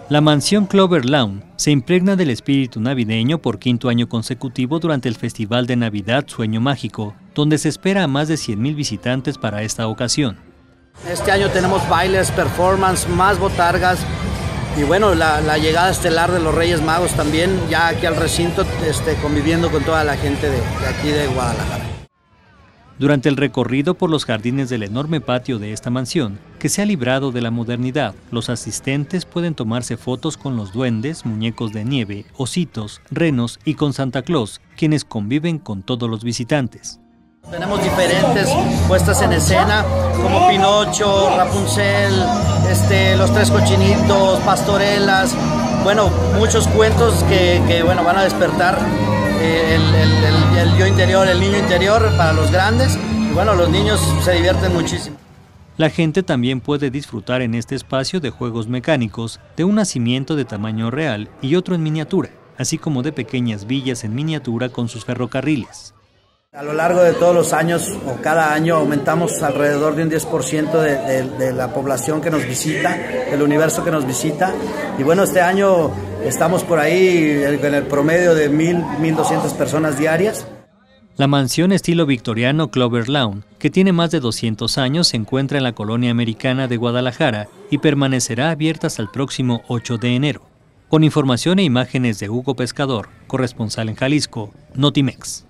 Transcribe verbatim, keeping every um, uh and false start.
La mansión Clover Lawn se impregna del espíritu navideño por quinto año consecutivo durante el Festival de Navidad Sueño Mágico, donde se espera a más de cien mil visitantes para esta ocasión. Este año tenemos bailes, performance, más botargas y bueno, la, la llegada estelar de los Reyes Magos también, ya aquí al recinto, este, conviviendo con toda la gente de, de aquí de Guadalajara. Durante el recorrido por los jardines del enorme patio de esta mansión, que se ha librado de la modernidad, los asistentes pueden tomarse fotos con los duendes, muñecos de nieve, ositos, renos y con Santa Claus, quienes conviven con todos los visitantes. Tenemos diferentes puestas en escena, como Pinocho, Rapunzel, este, los tres cochinitos, pastorelas, bueno, muchos cuentos que, que bueno, van a despertar el, el, el, el yo interior, el niño interior para los grandes, y bueno, los niños se divierten muchísimo. La gente también puede disfrutar en este espacio de juegos mecánicos, de un nacimiento de tamaño real y otro en miniatura, así como de pequeñas villas en miniatura con sus ferrocarriles. A lo largo de todos los años, o cada año, aumentamos alrededor de un diez por ciento de, de, de la población que nos visita, del universo que nos visita. Y bueno, este año estamos por ahí en el promedio de mil, mil doscientas personas diarias. La mansión estilo victoriano Clover Lawn, que tiene más de doscientos años, se encuentra en la colonia americana de Guadalajara y permanecerá abierta hasta el próximo ocho de enero. Con información e imágenes de Hugo Pescador, corresponsal en Jalisco, Notimex.